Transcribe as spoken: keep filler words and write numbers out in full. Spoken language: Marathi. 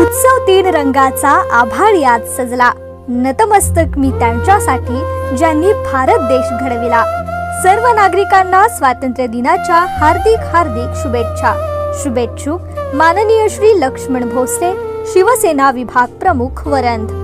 उत्सव तीन रंगाचा आभाळ यात सजला। नतमस्तक मी त्यांच्यासाठी ज्यांनी भारत देश घडविला। सर्व नागरिकांना स्वातंत्र्य दिनाच्या हार्दिक हार्दिक शुभेच्छा। शुभेच्छुक माननीय श्री लक्ष्मण भोसले, शिवसेना विभाग प्रमुख वरंध।